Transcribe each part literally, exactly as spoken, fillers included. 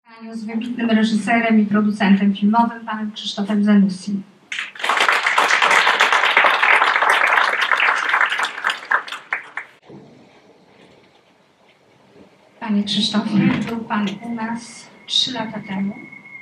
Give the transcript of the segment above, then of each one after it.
spotkaniu z wybitnym reżyserem i producentem filmowym, panem Krzysztofem Zanussim. Panie Krzysztofie, był pan u nas trzy lata temu.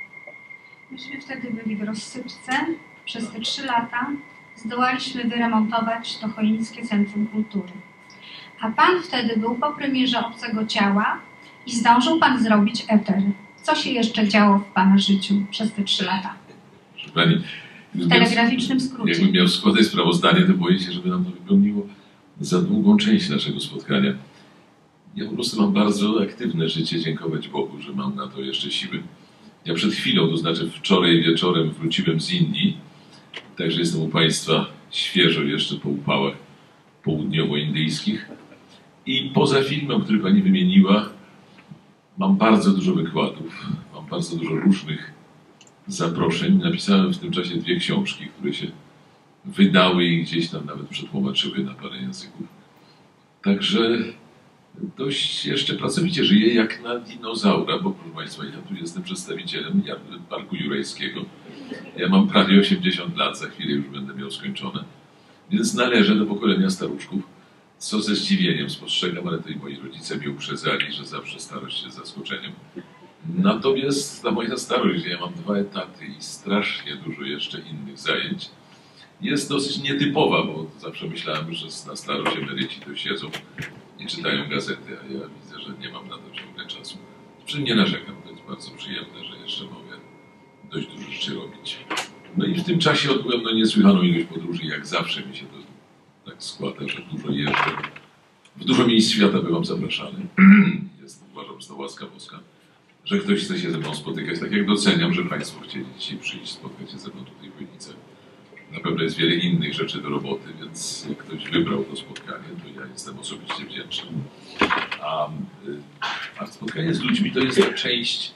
Myśmy wtedy byli w rozsypce. Przez te trzy lata zdołaliśmy wyremontować to Chojnickie Centrum Kultury. A pan wtedy był po premierze Obcego Ciała i zdążył pan zrobić Eter. Co się jeszcze działo w pana życiu przez te trzy lata? Proszę pani, w telegraficznym skrócie. Jakbym miał składać sprawozdanie, to boję się, żeby nam to wypełniło za długą część naszego spotkania. Ja po prostu mam bardzo aktywne życie, dziękować Bogu, że mam na to jeszcze siły. Ja przed chwilą, to znaczy wczoraj wieczorem wróciłem z Indii, także jestem u państwa świeżo jeszcze po upałach południowoindyjskich. I poza filmem, który pani wymieniła, mam bardzo dużo wykładów, mam bardzo dużo różnych zaproszeń. Napisałem w tym czasie dwie książki, które się wydały i gdzieś tam nawet przetłumaczyły na parę języków. Także dość jeszcze pracowicie żyję jak na dinozaura, bo proszę państwa, ja tu jestem przedstawicielem Parku Jurajskiego. Ja mam prawie osiemdziesiąt lat, za chwilę już będę miał skończone. Więc należę do pokolenia staruszków, co ze zdziwieniem spostrzegam, ale to i moi rodzice mnie uprzedzali, że zawsze starość jest zaskoczeniem. Natomiast ta moja starość, że ja mam dwa etaty i strasznie dużo jeszcze innych zajęć, jest dosyć nietypowa, bo zawsze myślałem, że na starość emeryci to siedzą i czytają gazety, a ja widzę, że nie mam na to ciągle czasu. Przy czym nie narzekam, to jest bardzo przyjemne, że jeszcze mogę dość dużo rzeczy robić. No i w tym czasie odbyłem no, niesłychaną ilość podróży, jak zawsze mi się to tak składa, że dużo jeżdżę. W dużo miejsc świata byłam zapraszany. Jest, uważam, że to łaska boska, że ktoś chce się ze mną spotykać. Tak jak doceniam, że państwo chcieli dzisiaj przyjść, spotkać się ze mną tutaj w Chojnicach. Na pewno jest wiele innych rzeczy do roboty, więc jak ktoś wybrał to spotkanie, to ja jestem osobiście wdzięczny. A, a spotkanie z ludźmi to jest ta część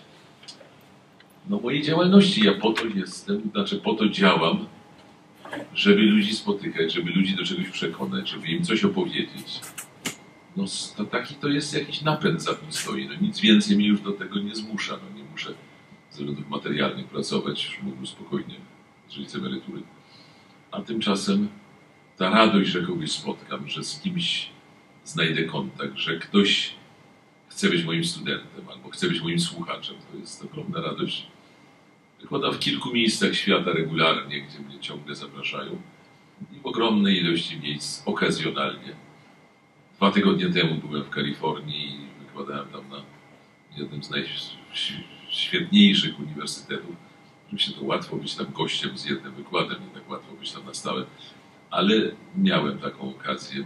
no, mojej działalności. Ja po to jestem, znaczy po to działam, żeby ludzi spotykać, żeby ludzi do czegoś przekonać, żeby im coś opowiedzieć. No to taki to jest jakiś napęd za tym stoi. No, nic więcej mnie już do tego nie zmusza. No, nie muszę ze względów materialnych pracować, już mógłbym spokojnie żyć z emerytury. A tymczasem ta radość, że kogoś spotkam, że z kimś znajdę kontakt, że ktoś chce być moim studentem albo chce być moim słuchaczem, to jest ogromna radość. Wykładam w kilku miejscach świata regularnie, gdzie mnie ciągle zapraszają i w ogromnej ilości miejsc okazjonalnie. Dwa tygodnie temu byłem w Kalifornii i wykładałem tam na jednym z najświetniejszych uniwersytetów. Oczywiście to łatwo być tam gościem z jednym wykładem, nie tak łatwo być tam na stałe, ale miałem taką okazję.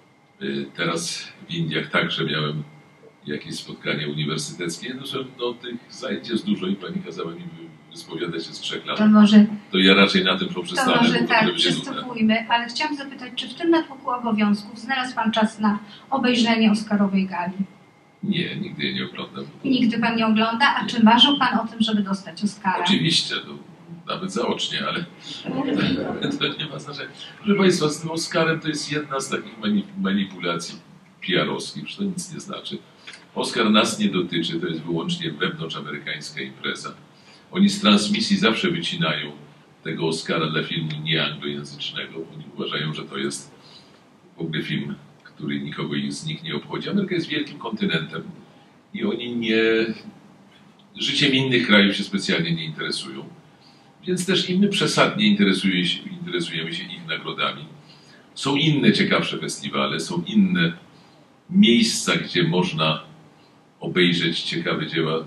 Teraz w Indiach także miałem jakieś spotkanie uniwersyteckie. No, no tych zajęć jest dużo i pani kazała mi wyspowiadać się z trzech lat. To może, to ja raczej na tym poprzestanę. To może tak, przystępujmy, ale chciałam zapytać, czy w tym natłoku obowiązków znalazł pan czas na obejrzenie Oscarowej gali? Nie, nigdy jej nie oglądam. Nigdy pan nie ogląda? A czy marzył pan o tym, żeby dostać Oscara? Oczywiście, to nawet zaocznie, ale to nie ma znaczenia. Proszę państwa, z tym Oscarem to jest jedna z takich manipulacji P R-owskich, że to nic nie znaczy. Oscar nas nie dotyczy, to jest wyłącznie wewnątrzamerykańska impreza. Oni z transmisji zawsze wycinają tego Oscara dla filmu nieanglojęzycznego. Oni uważają, że to jest w ogóle film, który nikogo z nich nie obchodzi. Ameryka jest wielkim kontynentem i oni nie... życiem innych krajów się specjalnie nie interesują. Więc też i my przesadnie interesuje się, interesujemy się ich nagrodami. Są inne ciekawsze festiwale, są inne miejsca, gdzie można obejrzeć ciekawe dzieła.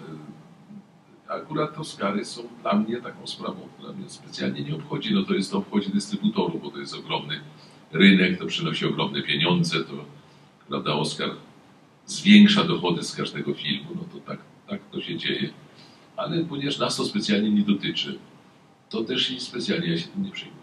Akurat Oscary są dla mnie taką sprawą, która mnie specjalnie nie obchodzi. No to jest to obchodzi dystrybutorów, bo to jest ogromny rynek, to przynosi ogromne pieniądze, to prawda, Oscar zwiększa dochody z każdego filmu, no to tak, tak to się dzieje. Ale ponieważ nas to specjalnie nie dotyczy, to też i specjalnie ja się tym nie przejmuję.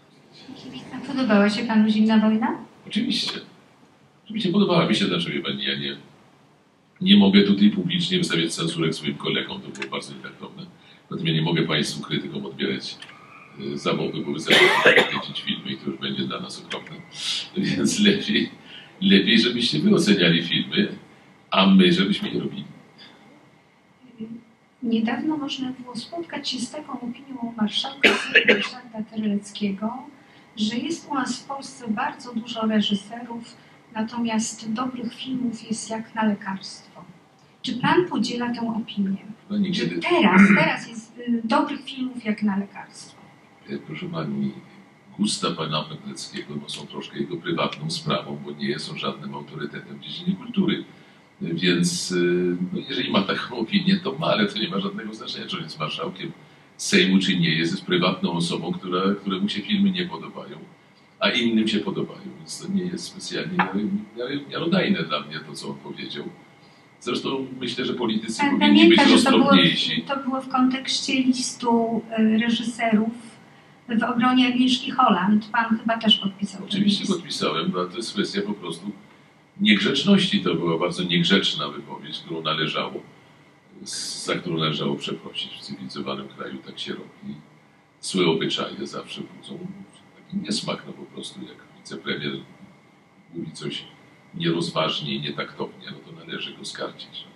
A podobała się panu Zimna wojna? Oczywiście. Oczywiście podobała mi się, dlaczego pani, ja nie, nie mogę tutaj publicznie wystawiać censurek swoim kolegom, to było bardzo nietaktowne. Zatem ja nie mogę państwu krytykom odbierać y, zawodu, bo wy kręcić filmy i to już będzie dla nas okropne. Więc lepiej, lepiej, żebyście wy oceniali filmy, a my, żebyśmy je robili. Niedawno można było spotkać się z taką opinią marszałka Ryszarda Terleckiego, że jest u nas w Polsce bardzo dużo reżyserów, natomiast dobrych filmów jest jak na lekarstwo. Czy pan podziela tę opinię? No nigdy... Teraz, teraz jest y, dobrych filmów jak na lekarstwo. Proszę pani, gusta pana Terleckiego no, są troszkę jego prywatną sprawą, bo nie jest on żadnym autorytetem w dziedzinie kultury. Więc no, jeżeli ma taką opinię, to ma, ale to nie ma żadnego znaczenia, czy on jest marszałkiem Sejmu, czy nie jest. Jest prywatną osobą, która, któremu się filmy nie podobają, a innym się podobają. Więc to nie jest specjalnie miarodajne dla mnie to, co on powiedział. Zresztą myślę, że politycy Pan powinni pamięta, być To roztropniejsi. było, to było w kontekście listu reżyserów w obronie Agnieszki Holland. Pan chyba też podpisał. Oczywiście podpisałem, bo to jest kwestia po prostu niegrzeczności. To była bardzo niegrzeczna wypowiedź, którą należało, za którą należało przeprosić. W cywilizowanym kraju tak się robi. Złe obyczaje zawsze budzą taki niesmak, no po prostu jak wicepremier mówi coś nierozważnie i nietaktownie, no to należy go skarcić.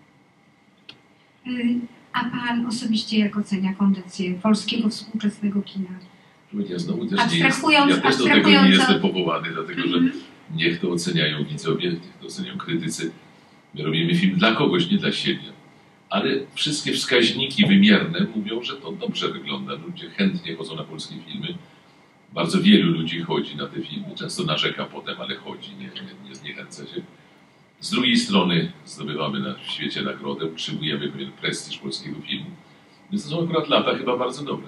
A pan osobiście jak ocenia kondycję polskiego współczesnego kina? Ja znowu też nie jest, Abstrahując- ja też do tego nie abstrahując jestem od- powołany, dlatego że Mhm. niech to oceniają widzowie, niech to oceniają krytycy. My robimy film dla kogoś, nie dla siebie. Ale wszystkie wskaźniki wymierne mówią, że to dobrze wygląda. Ludzie chętnie chodzą na polskie filmy. Bardzo wielu ludzi chodzi na te filmy. Często narzeka potem, ale chodzi, nie, nie, nie zniechęca się. Z drugiej strony zdobywamy na w świecie nagrodę, utrzymujemy pewien prestiż polskiego filmu. Więc to są akurat lata chyba bardzo dobre.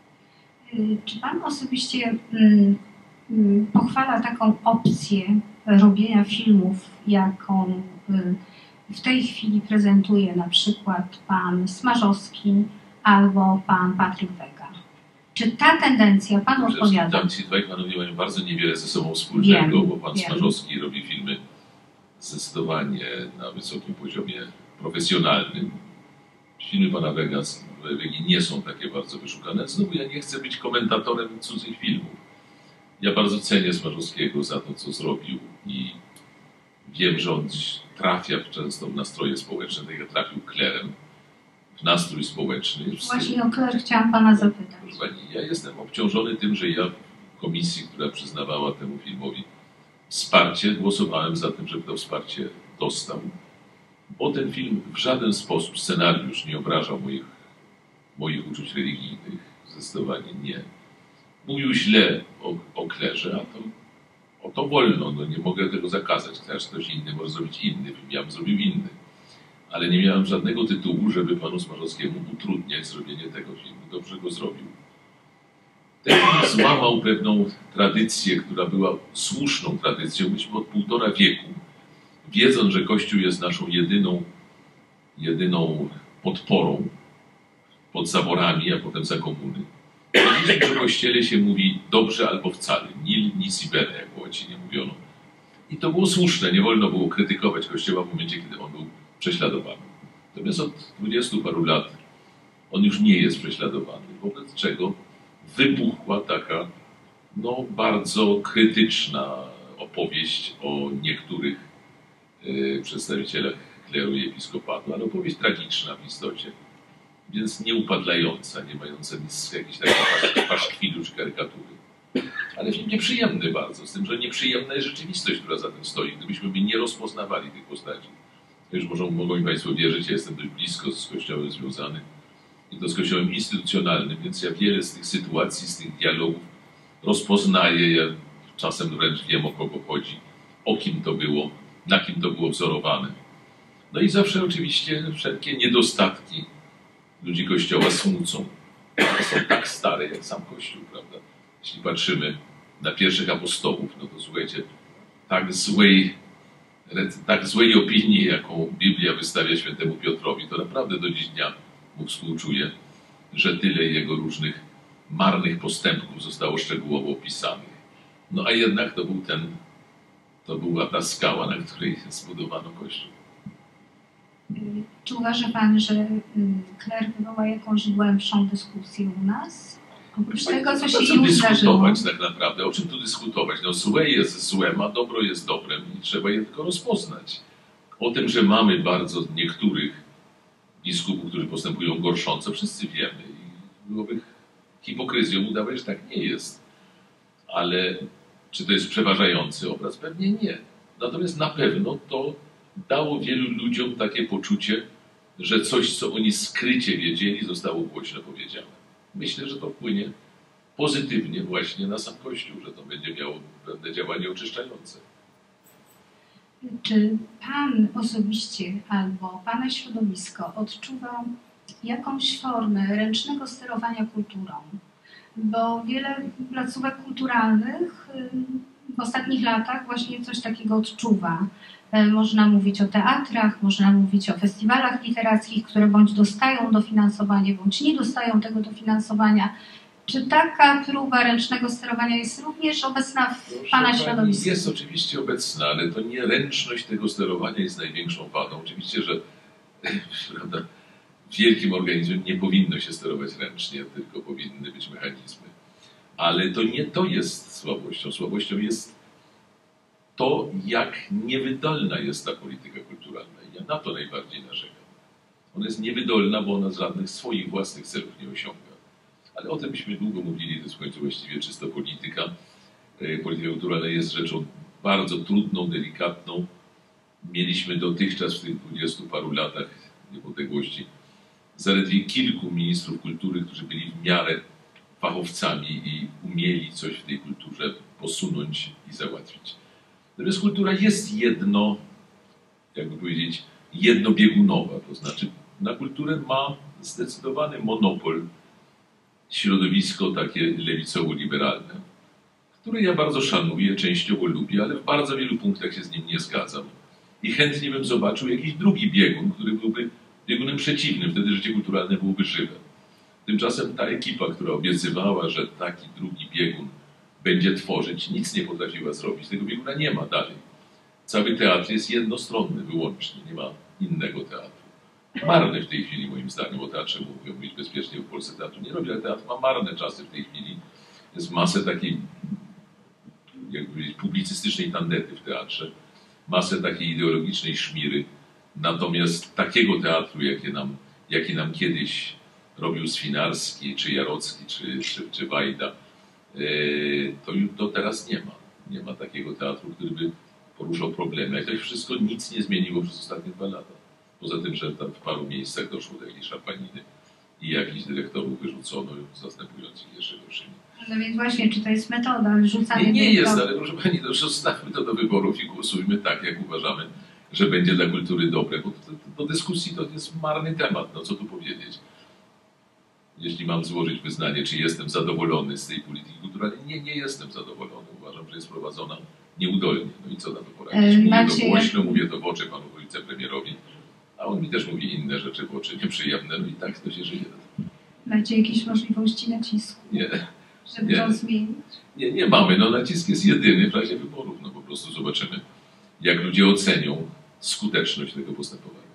Czy pan osobiście mm, mm, pochwala taką opcję robienia filmów, jaką y, w tej chwili prezentuje na przykład pan Smarzowski albo pan Patryk Wega? Czy ta tendencja panu odpowiada? Tam ci dwaj panowie mają bardzo niewiele ze sobą wspólnego, Wiem, bo pan wiem. Smarzowski robi filmy zdecydowanie na wysokim poziomie profesjonalnym. Filmy pana Wega Wegi nie są takie bardzo wyszukane. Znowu ja nie chcę być komentatorem cudzych filmów. Ja bardzo cenię Smarzowskiego za to, co zrobił i wiem, że on trafia często w nastroje społeczne, tak jak trafił Klerem w nastrój społeczny. Właśnie o Claire chciałam pana zapytać. Proszę pani, ja jestem obciążony tym, że ja w komisji, która przyznawała temu filmowi wsparcie, głosowałem za tym, żeby to wsparcie dostał. Bo ten film w żaden sposób, scenariusz nie obrażał moich, moich uczuć religijnych. Zdecydowanie nie. Mówił źle o, o Klerze, a to, o to wolno. No nie mogę tego zakazać. Klerz ktoś inny może zrobić inny film. Ja bym zrobił inny. Ale nie miałem żadnego tytułu, żeby panu Smarzowskiemu utrudniać zrobienie tego filmu. Dobrze go zrobił. Ten film złamał pewną tradycję, która była słuszną tradycją. Myśmy od półtora wieku, wiedząc, że Kościół jest naszą jedyną, jedyną podporą pod zaborami, a potem za komuny. Wiedzieliśmy, że o Kościele się mówi dobrze albo wcale. Nil, nis i bene, jak po łacinie mówiono. I to było słuszne. Nie wolno było krytykować Kościoła w momencie, kiedy on był prześladowany. Natomiast od dwudziestu paru lat on już nie jest prześladowany, wobec czego wybuchła taka no, bardzo krytyczna opowieść o niektórych y, przedstawicielach kleru i episkopatu, ale opowieść tragiczna w istocie, więc nieupadlająca, nie mająca nic jakiejś takiej paszkwidu czy karykatury. Ale film nieprzyjemny bardzo, z tym, że nieprzyjemna jest rzeczywistość, która za tym stoi, gdybyśmy by nie rozpoznawali tych postaci. Już mogą, mogą mi Państwo wierzyć, ja jestem dość blisko z Kościołem związany i to z Kościołem instytucjonalnym, więc ja wiele z tych sytuacji, z tych dialogów rozpoznaję, ja czasem wręcz wiem, o kogo chodzi, o kim to było, na kim to było wzorowane. No i zawsze oczywiście wszelkie niedostatki ludzi Kościoła smucą. Są tak stare jak sam Kościół, prawda? Jeśli patrzymy na pierwszych apostołów, no to słuchajcie, tak złej tak złej opinii, jaką Biblia wystawia świętemu Piotrowi, to naprawdę do dziś dnia mu współczuję, że tyle jego różnych marnych postępków zostało szczegółowo opisanych. No a jednak to był ten, to była ta skała, na której zbudowano Kościół. Czy uważa pan, że Kler wywoła jakąś głębszą dyskusję u nas? Oprócz Panie, tego, co po się co już zdarzyło. dyskutować tak naprawdę? O czym tu dyskutować? No złe jest złem, a dobro jest dobrem i trzeba je tylko rozpoznać. O tym, że mamy bardzo niektórych biskupów, którzy postępują gorsząco, wszyscy wiemy. I byłoby hipokryzją udawać, że tak nie jest. Ale czy to jest przeważający obraz? Pewnie nie. Natomiast na pewno to dało wielu ludziom takie poczucie, że coś, co oni skrycie wiedzieli, zostało głośno powiedziane. Myślę, że to wpłynie pozytywnie właśnie na sam Kościół, że to będzie miało pewne działanie oczyszczające. Czy Pan osobiście albo Pana środowisko odczuwa jakąś formę ręcznego sterowania kulturą? Bo wiele placówek kulturalnych w ostatnich latach właśnie coś takiego odczuwa. Można mówić o teatrach, można mówić o festiwalach literackich, które bądź dostają dofinansowanie, bądź nie dostają tego dofinansowania. Czy taka próba ręcznego sterowania jest również obecna w Proszę Pana Pani, środowisku? jest oczywiście obecna, ale to nie ręczność tego sterowania jest największą wadą. Oczywiście, że prawda, w wielkim organizmie nie powinno się sterować ręcznie, tylko powinny być mechanizmy. Ale to nie to jest słabością. Słabością jest to, jak niewydolna jest ta polityka kulturalna. I ja na to najbardziej narzekam. Ona jest niewydolna, bo ona żadnych swoich własnych celów nie osiąga. Ale o tym byśmy długo mówili, to jest w końcu właściwie czysto polityka. Polityka kulturalna jest rzeczą bardzo trudną, delikatną. Mieliśmy dotychczas w tych dwudziestu paru latach niepodległości zaledwie kilku ministrów kultury, którzy byli w miarę fachowcami i umieli coś w tej kulturze posunąć i załatwić. Natomiast kultura jest jedno, jakby powiedzieć, jednobiegunowa, to znaczy na kulturę ma zdecydowany monopol środowisko takie lewicowo-liberalne, które ja bardzo szanuję, częściowo lubię, ale w bardzo wielu punktach się z nim nie zgadzam. I chętnie bym zobaczył jakiś drugi biegun, który byłby biegunem przeciwnym, wtedy życie kulturalne byłoby żywe. Tymczasem ta ekipa, która obiecywała, że taki drugi biegun będzie tworzyć, nic nie potrafiła zrobić. Tego bieguna nie ma dalej. Cały teatr jest jednostronny wyłącznie, nie ma innego teatru. Marny w tej chwili moim zdaniem, o teatrze mówię, mówić bezpiecznie w Polsce teatru nie robi, ale teatr ma marne czasy w tej chwili. Jest masę takiej, jakby powiedzieć, publicystycznej tandety w teatrze, masę takiej ideologicznej szmiry. Natomiast takiego teatru, jakie nam, jaki nam kiedyś robił Swinarski, czy Jarocki, czy, czy, czy Wajda, to, to teraz nie ma. Nie ma takiego teatru, który by poruszał problemy. A to wszystko nic nie zmieniło przez ostatnie dwa lata. Poza tym, że tam w paru miejscach doszło do jakiejś szarpaniny i jakichś dyrektorów wyrzucono, zastępując ich jeszcze gorszymi. No więc właśnie, czy to jest metoda rzucania Nie, nie jest, dyrektorów? ale proszę Pani, to zostawmy to do wyborów i głosujmy tak, jak uważamy, że będzie dla kultury dobre, bo do dyskusji to jest marny temat, no co tu powiedzieć. Jeśli mam złożyć wyznanie, czy jestem zadowolony z tej polityki kulturalnej, nie, nie jestem zadowolony. Uważam, że jest prowadzona nieudolnie. No i co na to poradzić? Mówię Macie... to głośno, mówię to w oczy panu wicepremierowi, a on mi też mówi inne rzeczy w oczy, nieprzyjemne, no i tak to się żyje. Macie jakieś możliwości nacisku, Nie. żeby Nie. to zmienić? Nie, nie mamy. No nacisk jest jedyny w razie wyborów. No po prostu zobaczymy, jak ludzie ocenią skuteczność tego postępowania.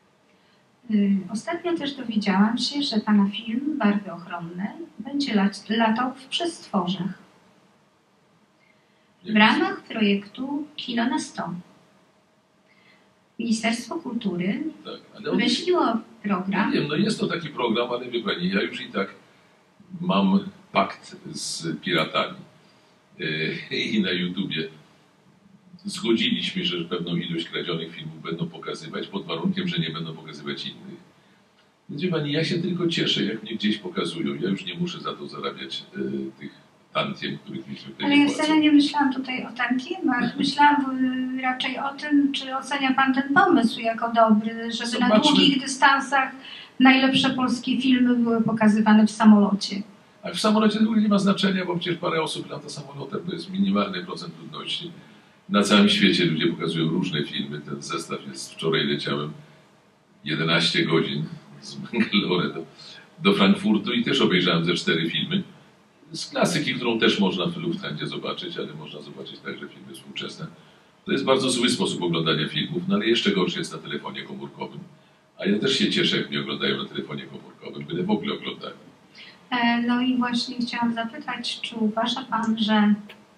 Ostatnio też dowiedziałam się, że Pana film Barwy ochronne będzie lat, latał w przestworzach w ramach projektu Kino na sto. Ministerstwo Kultury Tak, ale on- wymyśliło program. Nie wiem, no jest to taki program, ale wie Pani, ja już i tak mam pakt z piratami yy, i na YouTubie zgodziliśmy się, że pewną ilość kradzionych filmów będą pokazywać, pod warunkiem, że nie będą pokazywać innych. Więc wie Pani, ja się tylko cieszę, jak mnie gdzieś pokazują. Ja już nie muszę za to zarabiać yy, tych tantiem, których mi zwykle Ale nie ja płacą. wcale nie myślałam tutaj o tantiemach. Myślałam y, raczej o tym, czy ocenia Pan ten pomysł jako dobry, żeby na Zobaczmy. długich dystansach najlepsze polskie filmy były pokazywane w samolocie. A w samolocie w ogóle nie ma znaczenia, bo przecież parę osób lata samolotem, to jest minimalny procent ludności. Na całym świecie ludzie pokazują różne filmy. Ten zestaw jest, wczoraj leciałem jedenaście godzin z Bangalore do, do Frankfurtu i też obejrzałem ze cztery filmy. Z klasyki, którą też można w Lufthansie zobaczyć, ale można zobaczyć także filmy współczesne. To jest bardzo zły sposób oglądania filmów, no ale jeszcze gorszy jest na telefonie komórkowym. A ja też się cieszę, jak mnie oglądają na telefonie komórkowym, byle w ogóle oglądają. E, no i właśnie chciałam zapytać, czy uważa Pan, że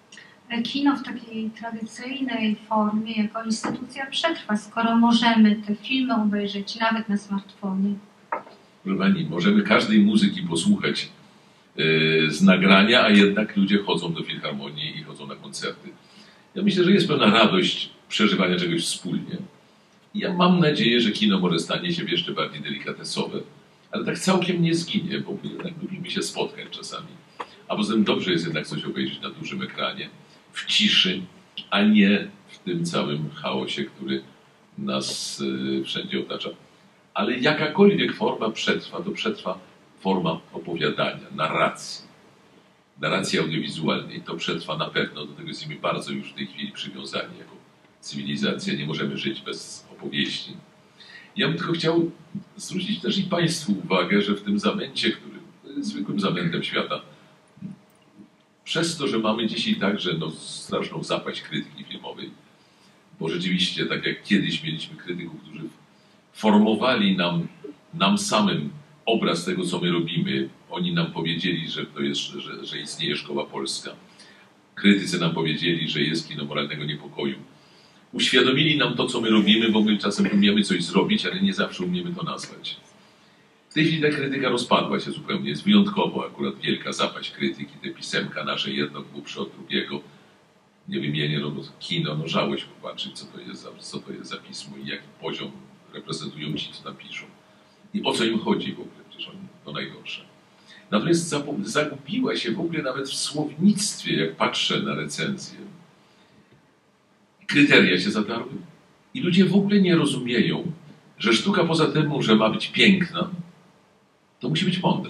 kino w takiej tradycyjnej formie jako instytucja przetrwa, skoro możemy te filmy obejrzeć nawet na smartfonie? Proszę Pani, możemy każdej muzyki posłuchać yy, z nagrania, a jednak ludzie chodzą do filharmonii i chodzą na koncerty. Ja myślę, że jest pewna radość przeżywania czegoś wspólnie. Ja mam nadzieję, że kino może stanie się jeszcze bardziej delikatesowe, ale tak całkiem nie zginie, bo jednak lubimy się spotkać czasami. A poza tym dobrze jest jednak coś obejrzeć na dużym ekranie, w ciszy, a nie w tym całym chaosie, który nas yy, wszędzie otacza. Ale jakakolwiek forma przetrwa, to przetrwa forma opowiadania, narracji. Narracji audiowizualnej to przetrwa na pewno, do tego jesteśmy bardzo już w tej chwili przywiązani jako cywilizacja. Nie możemy żyć bez opowieści. Ja bym tylko chciał zwrócić też i Państwu uwagę, że w tym zamęcie, który jest zwykłym zamętem świata, przez to, że mamy dzisiaj także no, straszną zapaść krytyki filmowej, bo rzeczywiście, tak jak kiedyś mieliśmy krytyków, którzy formowali nam, nam samym obraz tego, co my robimy. Oni nam powiedzieli, że, to jest, że, że istnieje szkoła polska. Krytycy nam powiedzieli, że jest kino moralnego niepokoju. Uświadomili nam to, co my robimy, bo my czasem umiemy coś zrobić, ale nie zawsze umiemy to nazwać. W tej chwili ta krytyka rozpadła się zupełnie. Jest wyjątkowo akurat wielka zapaść krytyki. Te pisemka nasze, jedno głupsze od drugiego. Nie wymienię, no bo kino, no żałość popatrzeć, co to jest za, co to jest za pismo i jaki poziom reprezentują ci, co tam piszą. I o co im chodzi w ogóle, przecież oni, to najgorsze. Natomiast zagubiła się w ogóle nawet w słownictwie, jak patrzę na recenzję. Kryteria się zatarły i ludzie w ogóle nie rozumieją, że sztuka poza tym, że ma być piękna, to musi być mądra.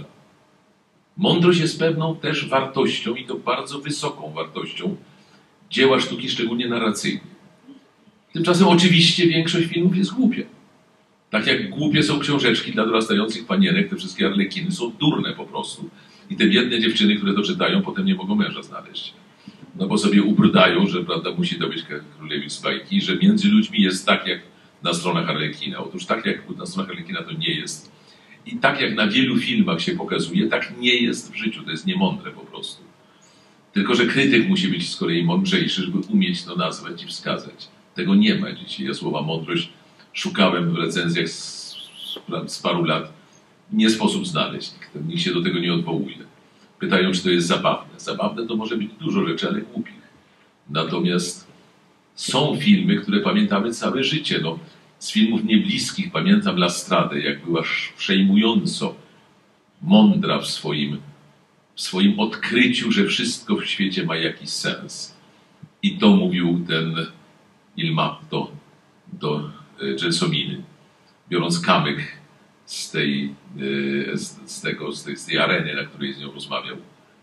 Mądrość jest pewną też wartością i to bardzo wysoką wartością dzieła sztuki, szczególnie narracyjnej. Tymczasem oczywiście większość filmów jest głupia. Tak jak głupie są książeczki dla dorastających panienek, te wszystkie arlekiny są durne po prostu. I te biedne dziewczyny, które to czytają, potem nie mogą męża znaleźć. No bo sobie ubrudają, że prawda, musi to być królewi z bajki, że między ludźmi jest tak jak na stronach arlekina. Otóż tak jak na stronach arlekina to nie jest. I tak jak na wielu filmach się pokazuje, tak nie jest w życiu. To jest niemądre po prostu. Tylko że krytyk musi być z kolei mądrzejszy, żeby umieć to nazwać i wskazać. Tego nie ma dzisiaj. Ja słowa mądrość szukałem w recenzjach z, z paru lat. Nie sposób znaleźć. Nikt, nikt się do tego nie odwołuje. Pytają, czy to jest zabawne. Zabawne to może być dużo rzeczy, ale głupich. Natomiast są filmy, które pamiętamy całe życie. No, z filmów niebliskich pamiętam La Stradę, jak była przejmująco mądra w swoim, w swoim odkryciu, że wszystko w świecie ma jakiś sens. I to mówił ten Il Matto do Gelsominy, biorąc kamyk z tej, z, z, tego, z, tej, z tej areny, na której z nią rozmawiał.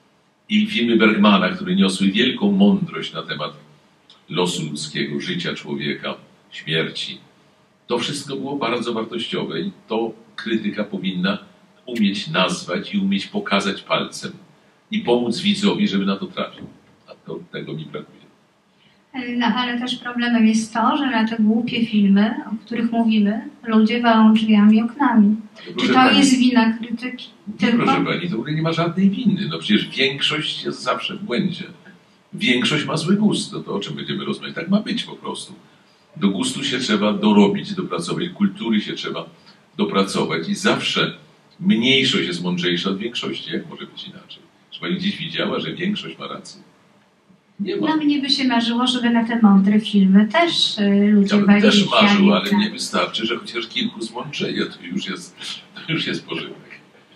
I filmy Bergmana, które niosły wielką mądrość na temat losu ludzkiego, życia człowieka, śmierci. To wszystko było bardzo wartościowe i to krytyka powinna umieć nazwać i umieć pokazać palcem i pomóc widzowi, żeby na to trafił. A to, tego mi brakuje. No ale też problemem jest to, że na te głupie filmy, o których mówimy, ludzie walą drzwiami i oknami. Czy to pani, jest wina krytyki? Nie, tylko? Proszę Pani, to w ogóle nie ma żadnej winy. No przecież większość jest zawsze w błędzie. Większość ma zły gust. No to o czym będziemy rozmawiać? Tak ma być po prostu. Do gustu się trzeba dorobić, dopracować. Kultury się trzeba dopracować. I zawsze mniejszość jest mądrzejsza od większości. Jak może być inaczej? Czy Pani gdzieś widziała, że większość ma rację? Nie ma. No mnie by się marzyło, żeby na te mądre filmy też y, ludzie ja walili. też marzył, ale nie wystarczy, że chociaż kilku zmądrzeje, to już jest, to już jest pożytek.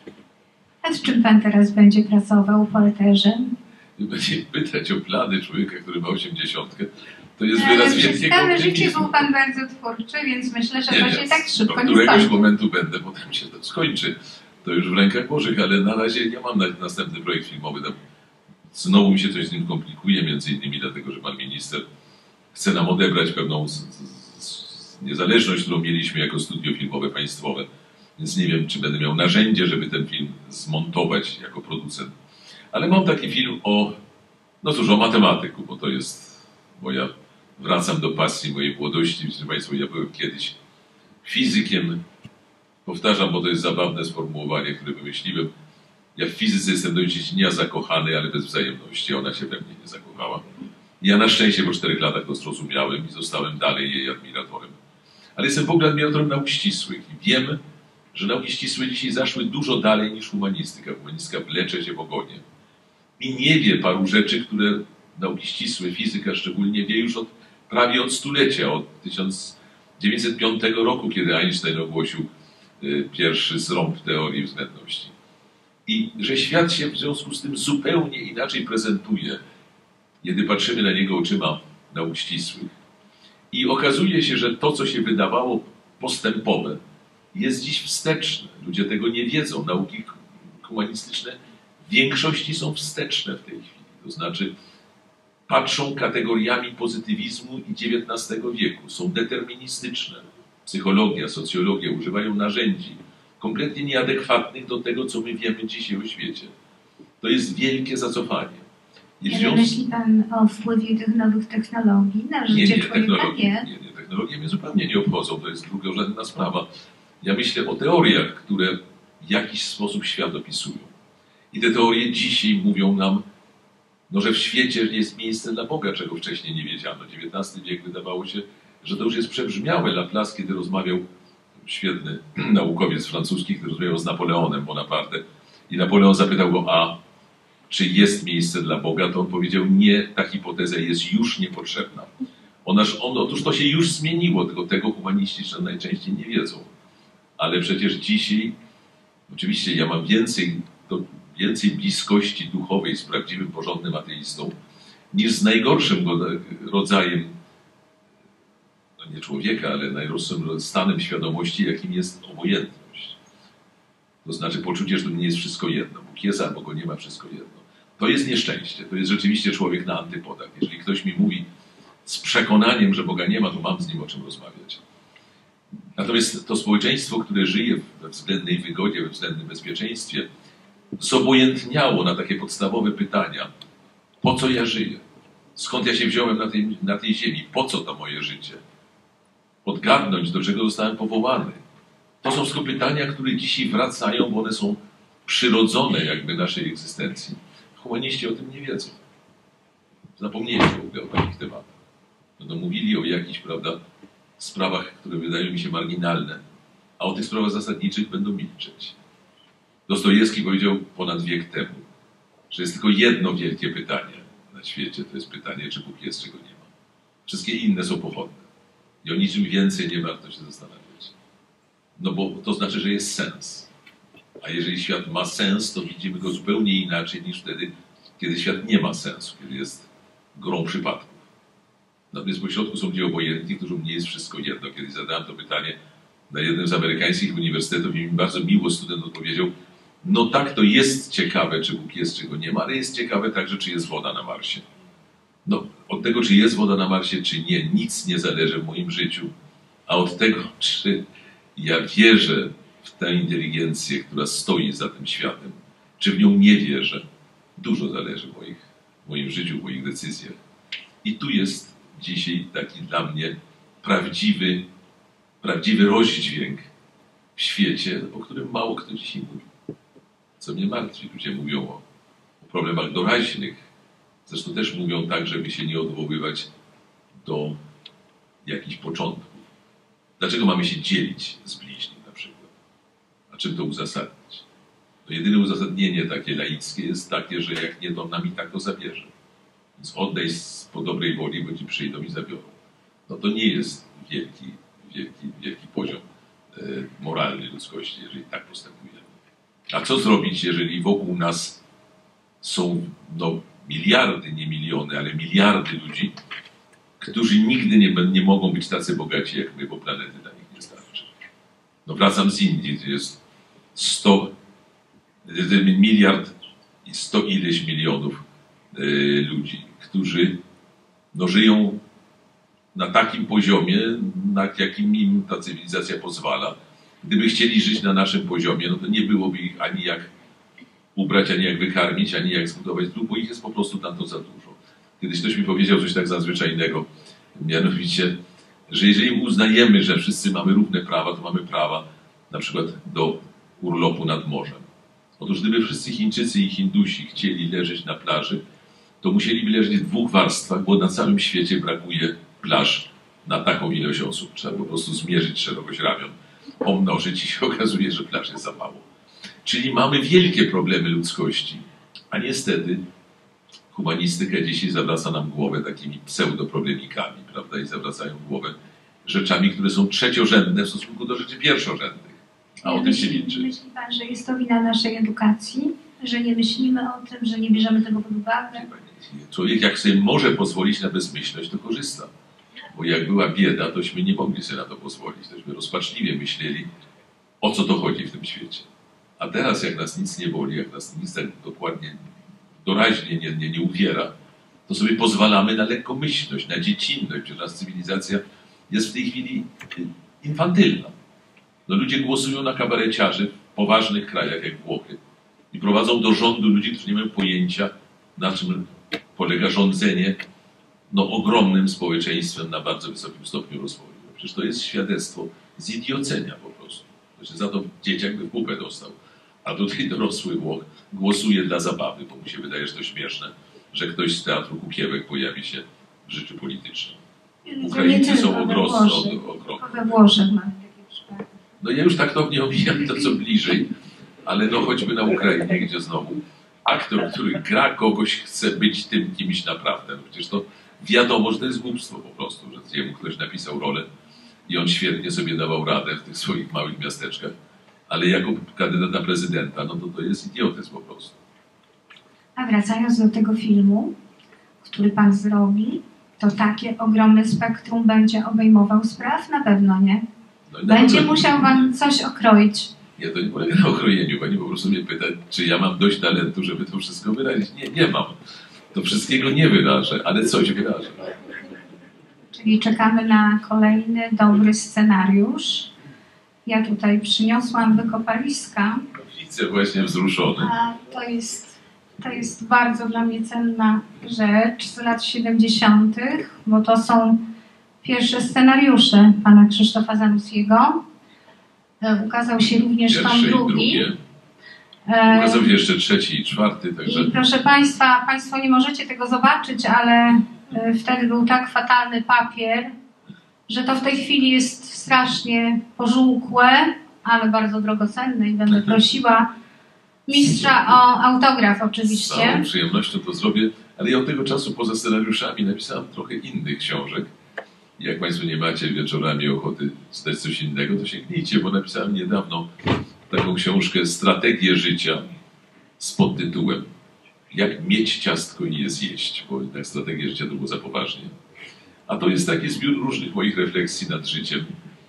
A z czym Pan teraz będzie pracował po eterze? Będzie pytać o plany człowieka, który ma osiemdziesiątkę, to jest no, wyraz ale wielkiego całe optymizmu. życie był Pan bardzo twórczy, więc myślę, że nie, to nie, się tak szybko do nie któregoś skończy. momentu będę, potem się to skończy. To już w rękach Bożych, ale na razie nie mam na następny projekt filmowy. Znowu mi się coś z nim komplikuje, między innymi dlatego, że pan minister chce nam odebrać pewną z, z, z niezależność, którą mieliśmy jako studio filmowe państwowe. Więc nie wiem, czy będę miał narzędzie, żeby ten film zmontować jako producent. Ale mam taki film o, no cóż, o matematyku, bo to jest moja, wracam do pasji mojej młodości. Wiecie Państwo, ja byłem kiedyś fizykiem. Powtarzam, bo to jest zabawne sformułowanie, które wymyśliłem. Ja w fizyce jestem do dziecinia zakochany, ale bez wzajemności. Ona się we mnie nie zakochała. Ja na szczęście po czterech latach to zrozumiałem i zostałem dalej jej admiratorem. Ale jestem w ogóle admiratorem nauk ścisłych i wiem, że nauki ścisłe dzisiaj zaszły dużo dalej niż humanistyka. Humanistyka wlecze się w ogonie. I nie wie paru rzeczy, które nauki ścisłe, fizyka szczególnie, wie już od, prawie od stulecia, od tysiąc dziewięćset piątego roku, kiedy Einstein ogłosił y, pierwszy zrąb teorii względności. I że świat się w związku z tym zupełnie inaczej prezentuje, kiedy patrzymy na niego oczyma nauk ścisłych. I okazuje się, że to, co się wydawało postępowe, jest dziś wsteczne. Ludzie tego nie wiedzą. Nauki humanistyczne w większości są wsteczne w tej chwili. To znaczy patrzą kategoriami pozytywizmu i dziewiętnastego wieku. Są deterministyczne. Psychologia, socjologia używają narzędzi kompletnie nieadekwatnych do tego, co my wiemy dzisiaj o świecie. To jest wielkie zacofanie. I Nie związku... myśli Pan o wpływie tych nowych technologii na życie nie, nie, człowieka? technologie, Nie. nie, nie, technologie mnie zupełnie nie obchodzą. To jest drugorzędna sprawa. Ja myślę o teoriach, które w jakiś sposób świat opisują. I te teorie dzisiaj mówią nam, no, że w świecie jest miejsce dla Boga, czego wcześniej nie wiedziano. dziewiętnasty wiek wydawało się, że to już jest przebrzmiałe. Laplace, kiedy rozmawiał, świetny naukowiec francuski, który rozmawiał z Napoleonem Bonaparte, i Napoleon zapytał go, a czy jest miejsce dla Boga, to on powiedział, nie, ta hipoteza jest już niepotrzebna. Onaż, on, otóż to się już zmieniło, tylko tego humaniści najczęściej nie wiedzą. Ale przecież dzisiaj, oczywiście ja mam więcej, to więcej bliskości duchowej z prawdziwym, porządnym ateistą, niż z najgorszym rodzajem, no nie człowieka, ale najgorszym stanem świadomości, jakim jest obojętność. To znaczy poczucie, że to nie jest wszystko jedno. Bóg jest, albo go nie ma, wszystko jedno. To jest nieszczęście. To jest rzeczywiście człowiek na antypodach. Jeżeli ktoś mi mówi z przekonaniem, że Boga nie ma, to mam z nim o czym rozmawiać. Natomiast to społeczeństwo, które żyje we względnej wygodzie, we względnym bezpieczeństwie, zobojętniało na takie podstawowe pytania. Po co ja żyję? Skąd ja się wziąłem na tej, na tej ziemi? Po co to moje życie? Odgadnąć, do czego zostałem powołany. To są wszystko pytania, które dzisiaj wracają, bo one są przyrodzone jakby naszej egzystencji. Humaniści o tym nie wiedzą. Zapomnieli w ogóle o takich tematach. Będą mówili o jakichś, prawda, sprawach, które wydają mi się marginalne, a o tych sprawach zasadniczych będą milczeć. Dostojewski powiedział ponad wiek temu, że jest tylko jedno wielkie pytanie na świecie, to jest pytanie, czy Bóg jest, czy go nie ma. Wszystkie inne są pochodne. I o niczym więcej nie warto się zastanawiać. No bo to znaczy, że jest sens. A jeżeli świat ma sens, to widzimy go zupełnie inaczej niż wtedy, kiedy świat nie ma sensu, kiedy jest grą przypadków. Natomiast pośrodku są ludzie obojętni, którym nie jest wszystko jedno. Kiedyś zadałem to pytanie na jednym z amerykańskich uniwersytetów i mi bardzo miło student odpowiedział, no tak, to jest ciekawe, czy Bóg jest, czy go nie ma, ale jest ciekawe także, czy jest woda na Marsie. No, od tego, czy jest woda na Marsie, czy nie, nic nie zależy w moim życiu, a od tego, czy ja wierzę w tę inteligencję, która stoi za tym światem, czy w nią nie wierzę, dużo zależy w, moich, w moim życiu, w moich decyzjach. I tu jest dzisiaj taki dla mnie prawdziwy, prawdziwy rozdźwięk w świecie, o którym mało kto dzisiaj mówi. Co mnie martwi, ludzie mówią o, o problemach doraźnych. Zresztą też mówią tak, żeby się nie odwoływać do jakichś początków. Dlaczego mamy się dzielić z bliźnim na przykład? A czym to uzasadnić? To jedyne uzasadnienie takie laickie jest takie, że jak nie, to nam i tak to zabierze. Więc oddaj po dobrej woli, bo ci przyjdą i zabiorą. No to nie jest wielki, wielki, wielki poziom e, moralny ludzkości, jeżeli tak postępujemy. A co zrobić, jeżeli wokół nas są no, miliardy, nie miliony, ale miliardy ludzi, którzy nigdy nie, nie mogą być tacy bogaci jak my, bo planety dla nich nie starczy. No wracam z Indii, gdzie jest sto, miliard i sto ileś milionów y, ludzi, którzy no, żyją na takim poziomie, na jakim im ta cywilizacja pozwala. Gdyby chcieli żyć na naszym poziomie, no to nie byłoby ich ani jak ubrać, ani jak wykarmić, ani jak zbudować dróg, bo ich jest po prostu tam to za dużo. Kiedyś ktoś mi powiedział coś tak nadzwyczajnego, mianowicie, że jeżeli uznajemy, że wszyscy mamy równe prawa, to mamy prawa na przykład do urlopu nad morzem. Otóż gdyby wszyscy Chińczycy i Hindusi chcieli leżeć na plaży, to to musieliby leżeć w dwóch warstwach, bo na całym świecie brakuje plaż na taką ilość osób. Trzeba po prostu zmierzyć szerokość ramion, pomnożyć i się okazuje, że plaż jest za mało. Czyli mamy wielkie problemy ludzkości, a niestety humanistyka dzisiaj zawraca nam głowę takimi pseudoproblemikami, prawda? I zawracają głowę rzeczami, które są trzeciorzędne w stosunku do rzeczy pierwszorzędnych. A o tym się milczy. Myśli Pan, że jest to wina naszej edukacji? Że nie myślimy o tym, że nie bierzemy tego pod uwagę? Człowiek jak sobie może pozwolić na bezmyślność, to korzysta. Bo jak była bieda, tośmy nie mogli sobie na to pozwolić. Tośmy rozpaczliwie myśleli, o co to chodzi w tym świecie. A teraz jak nas nic nie boli, jak nas nic tak dokładnie, doraźnie nie, nie, nie uwiera, to sobie pozwalamy na lekkomyślność, na dziecinność. Przecież nasza cywilizacja jest w tej chwili infantylna. No ludzie głosują na kabareciarzy w poważnych krajach jak Włochy i prowadzą do rządu ludzi, którzy nie mają pojęcia, na czym polega rządzenie no, ogromnym społeczeństwem na bardzo wysokim stopniu rozwoju. Przecież to jest świadectwo zidiocenia po prostu. Znaczy, za to dzieciak by w pupę dostał. A tutaj dorosły Włoch głosuje dla zabawy, bo mu się wydaje, że to śmieszne, że ktoś z teatru Kukiewek pojawi się w życiu politycznym. Ukraińcy są ogromni. We Włoszech mamy takie przypadki. No ja już taktownie omijam to, co bliżej, ale no choćby na Ukrainie, gdzie znowu aktor, który gra kogoś, chce być tym kimś naprawdę. No przecież to wiadomo, że to jest głupstwo po prostu, że jemu ktoś napisał rolę i on świetnie sobie dawał radę w tych swoich małych miasteczkach, ale jako kandydat na prezydenta, no to to jest idiotyzm po prostu. A wracając do tego filmu, który Pan zrobi, to takie ogromne spektrum będzie obejmował spraw? Na pewno nie. No będzie pewno, musiał Pan coś okroić. Ja to nie polega na okrojeniu. Pani po prostu mnie pyta, czy ja mam dość talentu, żeby to wszystko wyrazić. Nie, nie mam. To wszystkiego nie wyrażę, ale coś wyrażę. Czyli czekamy na kolejny dobry scenariusz. Ja tutaj przyniosłam wykopaliska. Widzę właśnie wzruszony. A to jest, to jest bardzo dla mnie cenna rzecz z lat siedemdziesiątych, bo to są pierwsze scenariusze pana Krzysztofa Zanussiego. Ukazał się również Pierwsze tom i drugi. drugie. Ukazał się jeszcze trzeci i czwarty. Także... I proszę Państwa, Państwo nie możecie tego zobaczyć, ale wtedy był tak fatalny papier, że to w tej chwili jest strasznie pożółkłe, ale bardzo drogocenne i będę prosiła mistrza o autograf oczywiście. Z całą przyjemnością to zrobię, ale ja od tego czasu poza scenariuszami napisałem trochę innych książek. Jak Państwo nie macie wieczorami ochoty czytać coś innego, to sięgnijcie, bo napisałem niedawno taką książkę Strategię życia z podtytułem Jak mieć ciastko i je zjeść, bo jednak strategia życia to było za poważnie. A to jest taki zbiór różnych moich refleksji nad życiem,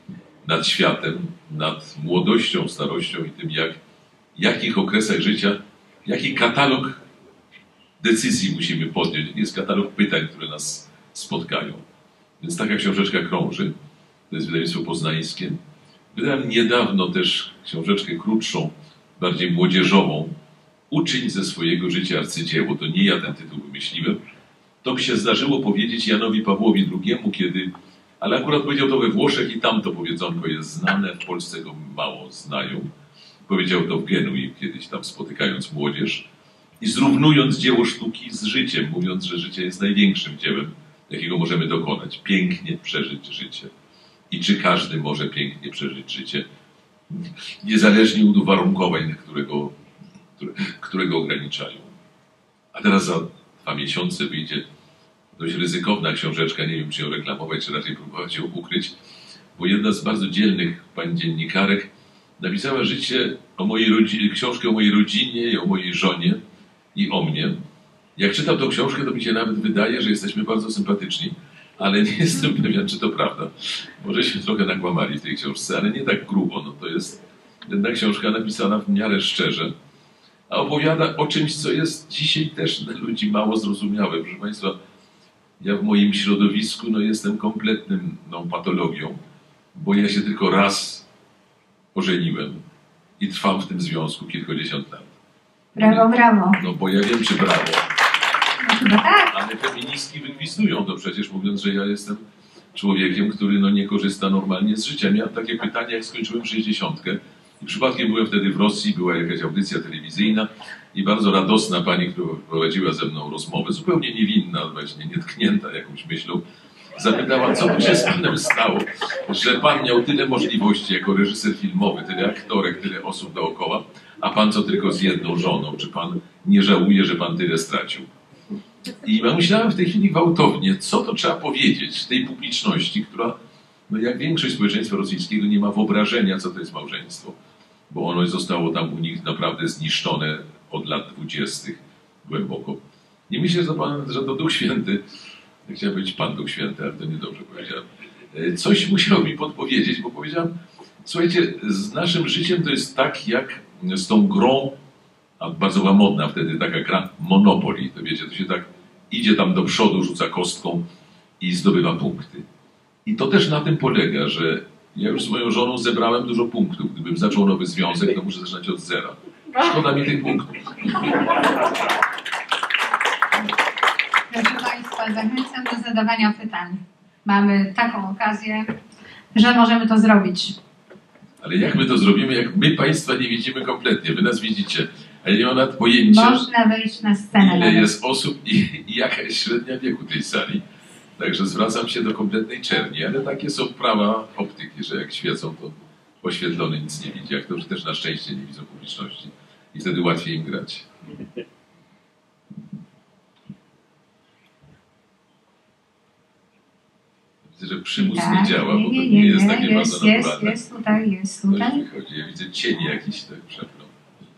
nad światem, nad młodością, starością i tym, jak, w jakich okresach życia, jaki katalog decyzji musimy podjąć, jaki jest katalog pytań, które nas spotkają. Więc taka książeczka krąży. To jest wydawnictwo poznańskie. Wydałem niedawno też książeczkę krótszą, bardziej młodzieżową. Uczyń ze swojego życia arcydzieło. To nie ja ten tytuł wymyśliłem. To by się zdarzyło powiedzieć Janowi Pawłowi drugiemu, kiedy... Ale akurat powiedział to we Włoszech i tam to powiedzonko jest znane. W Polsce go mało znają. Powiedział to w Genui kiedyś tam spotykając młodzież. I zrównując dzieło sztuki z życiem, mówiąc, że życie jest największym dziełem, jakiego możemy dokonać. Pięknie przeżyć życie. I czy każdy może pięknie przeżyć życie, niezależnie od uwarunkowań, którego, które, którego ograniczają. A teraz za dwa miesiące wyjdzie dość ryzykowna książeczka, nie wiem, czy ją reklamować, czy raczej próbować ją ukryć, bo jedna z bardzo dzielnych pań dziennikarek napisała życie o mojej rodzinie, książkę o mojej rodzinie i o mojej żonie i o mnie. Jak czytam tą książkę, to mi się nawet wydaje, że jesteśmy bardzo sympatyczni, ale nie jestem pewien, czy to prawda. Może się trochę nakłamali w tej książce, ale nie tak grubo. No to jest jedna książka napisana w miarę szczerze, a opowiada o czymś, co jest dzisiaj też dla ludzi mało zrozumiałe. Proszę Państwa, ja w moim środowisku no, jestem kompletnym no, patologią, bo ja się tylko raz ożeniłem i trwam w tym związku kilkadziesiąt lat. Brawo, brawo. No bo ja wiem, czy brawo. No chyba tak. Ale feministki wykwisują to przecież, mówiąc, że ja jestem człowiekiem, który no, nie korzysta normalnie z życia. Miałem takie pytanie, jak skończyłem sześćdziesiątkę, I przypadkiem byłem wtedy w Rosji, była jakaś audycja telewizyjna i bardzo radosna pani, która prowadziła ze mną rozmowę, zupełnie niewinna, właśnie nietknięta jakąś myślą, zapytała, co tu się z panem stało, że pan miał tyle możliwości jako reżyser filmowy, tyle aktorek, tyle osób dookoła, a pan co tylko z jedną żoną, czy pan nie żałuje, że pan tyle stracił? I ja myślałem w tej chwili gwałtownie, co to trzeba powiedzieć tej publiczności, która, no jak większość społeczeństwa rosyjskiego, nie ma wyobrażenia, co to jest małżeństwo. Bo ono zostało tam u nich naprawdę zniszczone od lat dwudziestych głęboko. Nie myślę, że to, pan, że to Duch Święty, chciałem powiedzieć Pan Duch Święty, ale to niedobrze powiedziałem, coś musiał mi podpowiedzieć, bo powiedziałem, słuchajcie, z naszym życiem to jest tak, jak z tą grą, a bardzo była modna wtedy taka gra Monopoly, to wiecie, to się tak idzie tam do przodu, rzuca kostką i zdobywa punkty. I to też na tym polega, że ja już z moją żoną zebrałem dużo punktów. Gdybym zaczął nowy związek, to muszę zaczynać od zera. Szkoda mi tych punktów. Proszę Państwa, zachęcam do zadawania pytań. Mamy taką okazję, że możemy to zrobić. Ale jak my to zrobimy, jak my Państwa nie widzimy kompletnie? Wy nas widzicie, ale nie ma nawet pojęcia, można wejść na scenę. Ile jest osób i, i jaka jest średnia wieku tej sali. Także zwracam się do kompletnej czerni, ale takie są prawa optyki, że jak świecą, to oświetlony nic nie widzi. Aktorzy też na szczęście nie widzą publiczności i wtedy łatwiej im grać. Widzę, że przymus tak, nie działa, nie, bo to nie, nie, nie jest nie, takie jest, bardzo jest, naturalne. jest tutaj, jest tutaj. Coś wychodzi. Ja widzę cień jakiś tak przepną.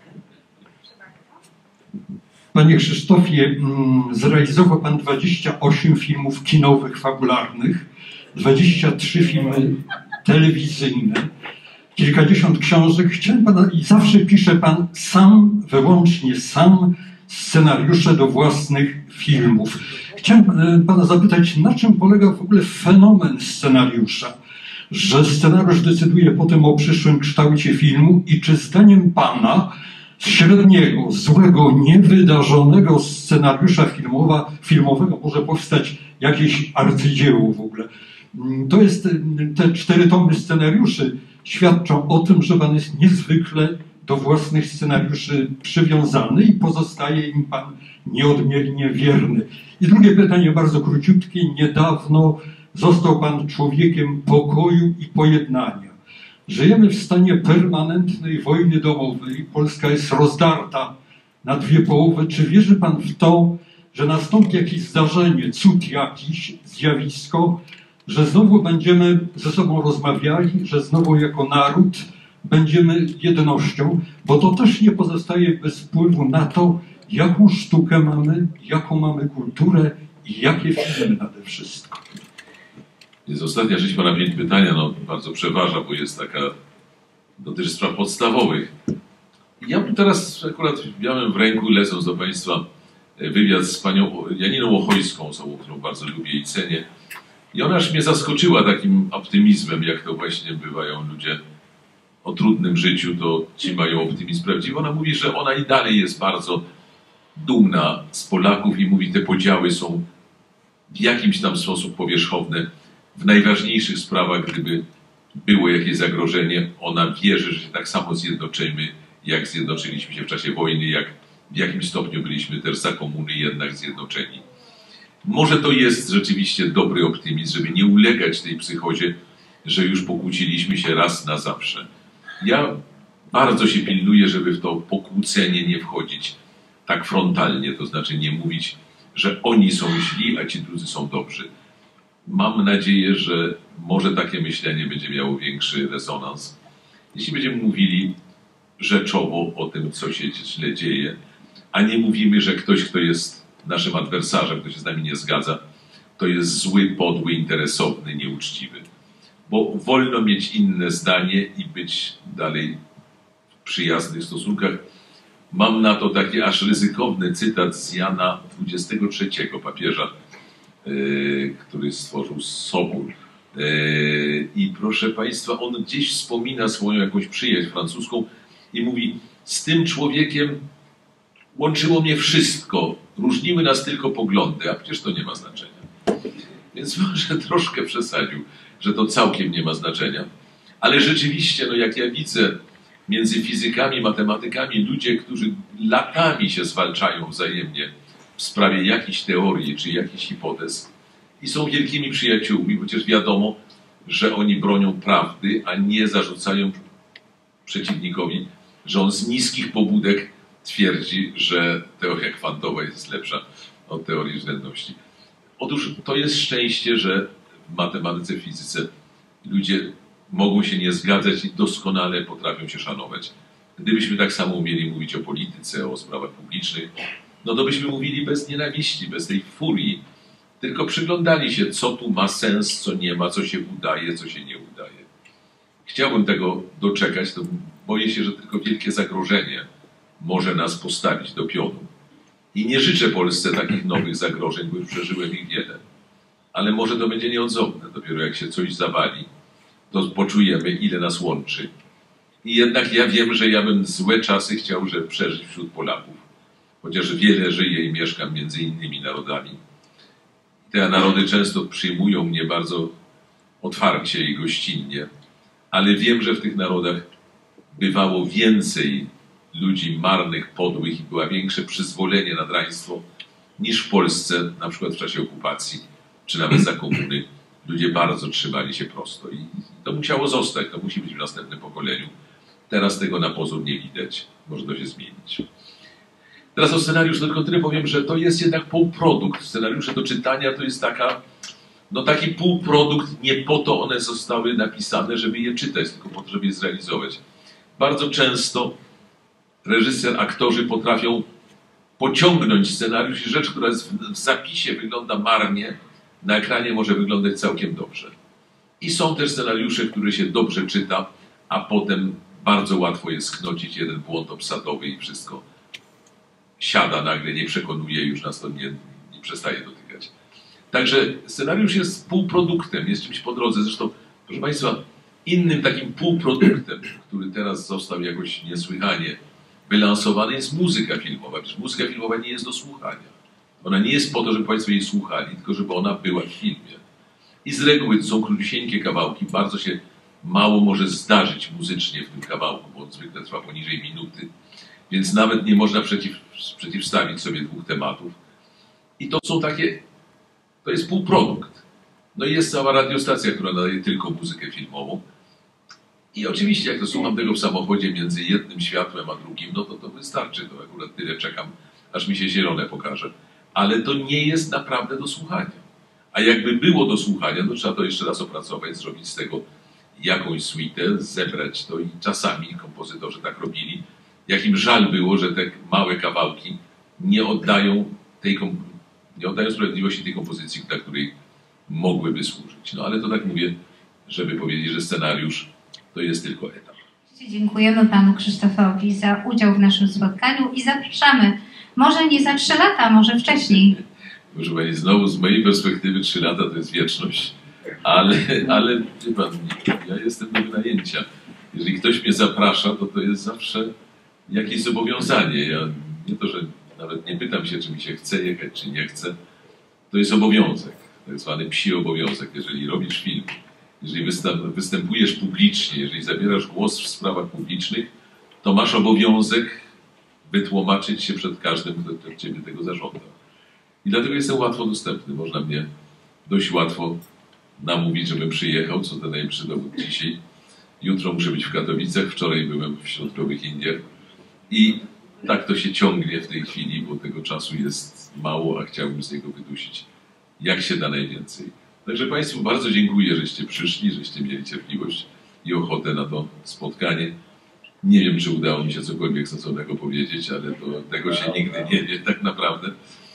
Panie Krzysztofie, zrealizował Pan dwadzieścia osiem filmów kinowych, fabularnych, dwadzieścia trzy filmy telewizyjne, kilkadziesiąt książek. Chciałem Pana, i zawsze pisze Pan sam, wyłącznie sam, scenariusze do własnych filmów. Chciałem Pana zapytać, na czym polega w ogóle fenomen scenariusza? Że scenariusz decyduje potem o przyszłym kształcie filmu i czy zdaniem Pana z średniego, złego, niewydarzonego scenariusza filmowa, filmowego może powstać jakieś arcydzieło w ogóle? To jest, te cztery tomy scenariuszy świadczą o tym, że Pan jest niezwykle do własnych scenariuszy przywiązany i pozostaje im Pan nieodmiennie wierny. I drugie pytanie, bardzo króciutkie. Niedawno został Pan człowiekiem pokoju i pojednania. Żyjemy w stanie permanentnej wojny domowej. Polska jest rozdarta na dwie połowy. Czy wierzy Pan w to, że nastąpi jakieś zdarzenie, cud jakiś, zjawisko, że znowu będziemy ze sobą rozmawiali, że znowu jako naród będziemy jednością, bo to też nie pozostaje bez wpływu na to, jaką sztukę mamy, jaką mamy kulturę i jakie filmy nade wszystko. Jest ostatnia część Pana pytania, no bardzo przeważa, bo jest taka, dotyczy spraw podstawowych. Ja teraz akurat miałem w ręku, lecąc do Państwa, wywiad z Panią Janiną Ochojską, osobą, którą bardzo lubię i cenię. I ona aż mnie zaskoczyła takim optymizmem, jak to właśnie bywają ludzie o trudnym życiu, to ci mają optymizm prawdziwy. Ona mówi, że ona i dalej jest bardzo dumna z Polaków i mówi, te podziały są w jakimś tam sposób powierzchowne. W najważniejszych sprawach, gdyby było jakieś zagrożenie, ona wierzy, że się tak samo zjednoczymy, jak zjednoczyliśmy się w czasie wojny, jak w jakimś stopniu byliśmy też za komuny jednak zjednoczeni. Może to jest rzeczywiście dobry optymizm, żeby nie ulegać tej psychozie, że już pokłóciliśmy się raz na zawsze. Ja bardzo się pilnuję, żeby w to pokłócenie nie wchodzić tak frontalnie, to znaczy nie mówić, że oni są źli, a ci drudzy są dobrzy. Mam nadzieję, że może takie myślenie będzie miało większy rezonans. Jeśli będziemy mówili rzeczowo o tym, co się źle dzieje, a nie mówimy, że ktoś, kto jest naszym adwersarzem, kto się z nami nie zgadza, to jest zły, podły, interesowny, nieuczciwy. Bo wolno mieć inne zdanie i być dalej w przyjaznych stosunkach. Mam na to taki aż ryzykowny cytat z Jana dwudziestego trzeciego, papieża, yy, który stworzył Sobór. Yy, I proszę Państwa, on gdzieś wspomina swoją jakąś przyjaźń francuską i mówi, z tym człowiekiem łączyło mnie wszystko, różniły nas tylko poglądy, a przecież to nie ma znaczenia. Więc może troszkę przesadził, że to całkiem nie ma znaczenia. Ale rzeczywiście, no jak ja widzę między fizykami, matematykami, ludzie, którzy latami się zwalczają wzajemnie w sprawie jakichś teorii czy jakichś hipotez i są wielkimi przyjaciółmi, chociaż wiadomo, że oni bronią prawdy, a nie zarzucają przeciwnikowi, że on z niskich pobudek twierdzi, że teoria kwantowa jest lepsza od teorii względności. Otóż to jest szczęście, że w matematyce, w fizyce ludzie mogą się nie zgadzać i doskonale potrafią się szanować. Gdybyśmy tak samo umieli mówić o polityce, o sprawach publicznych, no to byśmy mówili bez nienawiści, bez tej furii, tylko przyglądali się, co tu ma sens, co nie ma, co się udaje, co się nie udaje. Chciałbym tego doczekać, to boję się, że tylko wielkie zagrożenie może nas postawić do pionu. I nie życzę Polsce takich nowych zagrożeń, bo już przeżyłem ich wiele. Ale może to będzie nieodzowne. Dopiero jak się coś zawali, to poczujemy, ile nas łączy. I jednak ja wiem, że ja bym złe czasy chciał, żeby przeżyć wśród Polaków. Chociaż wiele żyję i mieszkam między innymi narodami. Te narody często przyjmują mnie bardzo otwarcie i gościnnie, ale wiem, że w tych narodach bywało więcej ludzi marnych, podłych i było większe przyzwolenie na draństwo niż w Polsce, na przykład w czasie okupacji, czy nawet za komuny. Ludzie bardzo trzymali się prosto i to musiało zostać, to musi być w następnym pokoleniu. Teraz tego na pozór nie widać, może to się zmienić. Teraz o scenariuszu tylko tyle powiem, że to jest jednak półprodukt. Scenariusze do czytania to jest taka, no taki półprodukt, nie po to one zostały napisane, żeby je czytać, tylko po to, żeby je zrealizować. Bardzo często reżyser, aktorzy potrafią pociągnąć scenariusz i rzecz, która jest w zapisie wygląda marnie, na ekranie może wyglądać całkiem dobrze. I są też scenariusze, które się dobrze czyta, a potem bardzo łatwo jest sknocić jeden błąd obsadowy i wszystko siada nagle, nie przekonuje, już nas to nie, nie przestaje dotykać. Także scenariusz jest półproduktem, jest czymś po drodze. Zresztą, proszę Państwa, innym takim półproduktem, który teraz został jakoś niesłychanie wylansowany, jest muzyka filmowa. Przecież muzyka filmowa nie jest do słuchania. Ona nie jest po to, żeby Państwo jej słuchali, tylko żeby ona była w filmie. I z reguły to są króciusieńkie kawałki, bardzo się mało może zdarzyć muzycznie w tym kawałku, bo on zwykle trwa poniżej minuty. Więc nawet nie można przeciw, przeciwstawić sobie dwóch tematów. I to są takie, to jest półprodukt. No i jest cała radiostacja, która nadaje tylko muzykę filmową. I oczywiście, jak to słucham tego w samochodzie między jednym światłem a drugim, no to to wystarczy. To akurat tyle czekam, aż mi się zielone pokaże. Ale to nie jest naprawdę do słuchania. A jakby było do słuchania, to trzeba to jeszcze raz opracować, zrobić z tego jakąś suite, zebrać to i czasami kompozytorzy tak robili. Jak im żal było, że te małe kawałki nie oddają, tej, nie oddają sprawiedliwości tej kompozycji, dla której mogłyby służyć. No ale to tak mówię, żeby powiedzieć, że scenariusz to jest tylko etap. Dziękujemy Panu Krzysztofowi za udział w naszym spotkaniu i zapraszamy. Może nie za trzy lata, może wcześniej. Proszę Pani, znowu z mojej perspektywy trzy lata to jest wieczność, ale, ale wie Pan, ja jestem do wynajęcia. Jeżeli ktoś mnie zaprasza, to to jest zawsze jakieś zobowiązanie. Ja nie to, że nawet nie pytam się, czy mi się chce jechać, czy nie chce. To jest obowiązek, tak zwany psi obowiązek. Jeżeli robisz film, jeżeli występujesz publicznie, jeżeli zabierasz głos w sprawach publicznych, to masz obowiązek wytłumaczyć się przed każdym, kto Ciebie tego zażąda. I dlatego jestem łatwo dostępny. Można mnie dość łatwo namówić, żebym przyjechał, co ten najlepszy dowód dzisiaj. Jutro muszę być w Katowicach, wczoraj byłem w środkowych Indiach. I tak to się ciągnie w tej chwili, bo tego czasu jest mało, a chciałbym z niego wydusić jak się da najwięcej. Także Państwu bardzo dziękuję, żeście przyszli, żeście mieli cierpliwość i ochotę na to spotkanie. Nie wiem, czy udało mi się cokolwiek sensownego powiedzieć, ale to, tego się nigdy nie wie tak naprawdę.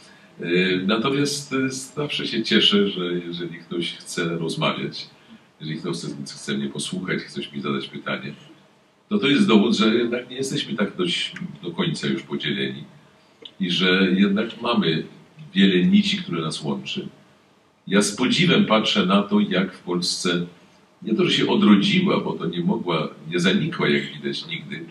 Natomiast zawsze się cieszę, że jeżeli ktoś chce rozmawiać, jeżeli ktoś chce, chce mnie posłuchać, chce mi zadać pytanie, to to jest dowód, że jednak nie jesteśmy tak dość do końca już podzieleni i że jednak mamy wiele nici, które nas łączy. Ja z podziwem patrzę na to, jak w Polsce nie to, że się odrodziła, bo to nie mogła, nie zanikła, jak widać, nigdy,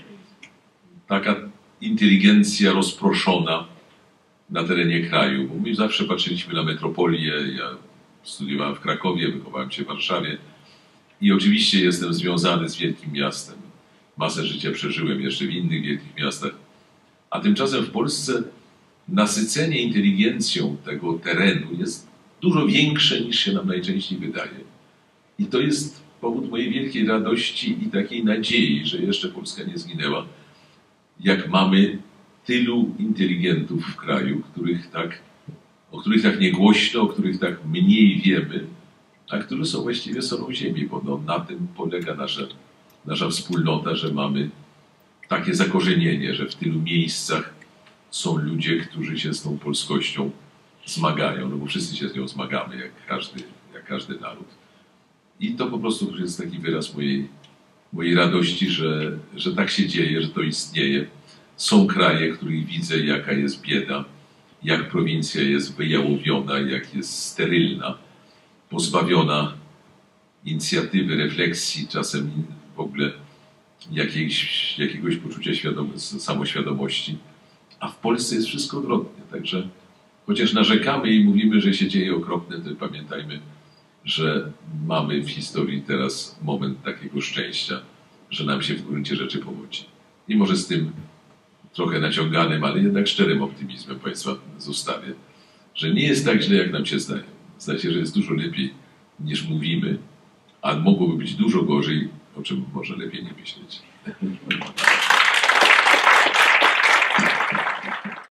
taka inteligencja rozproszona na terenie kraju. Bo my zawsze patrzyliśmy na metropolię. Ja studiowałem w Krakowie, wychowałem się w Warszawie i oczywiście jestem związany z wielkim miastem. masę życia przeżyłem jeszcze w innych wielkich miastach. A tymczasem w Polsce nasycenie inteligencją tego terenu jest dużo większe niż się nam najczęściej wydaje. I to jest powód mojej wielkiej radości i takiej nadziei, że jeszcze Polska nie zginęła, jak mamy tylu inteligentów w kraju, których tak, o których tak niegłośno, o których tak mniej wiemy, a którzy są właściwie solą ziemi, bo no, na tym polega nasza, nasza wspólnota, że mamy takie zakorzenienie, że w tylu miejscach są ludzie, którzy się z tą polskością zmagają, no bo wszyscy się z nią zmagamy, jak każdy, jak każdy naród. I to po prostu jest taki wyraz mojej, mojej radości, że, że tak się dzieje, że to istnieje. Są kraje, w których widzę, jaka jest bieda, jak prowincja jest wyjałowiona, jak jest sterylna, pozbawiona inicjatywy, refleksji, czasem w ogóle jakiejś, jakiegoś poczucia świadom- samoświadomości. A w Polsce jest wszystko odwrotnie. Także chociaż narzekamy i mówimy, że się dzieje okropne, to pamiętajmy, że mamy w historii teraz moment takiego szczęścia, że nam się w gruncie rzeczy powodzi. I może z tym trochę naciąganym, ale jednak szczerym optymizmem Państwa zostawię, że nie jest tak źle, jak nam się zdaje. Zdaje się, że jest dużo lepiej niż mówimy, a mogłoby być dużo gorzej, o czym może lepiej nie myśleć.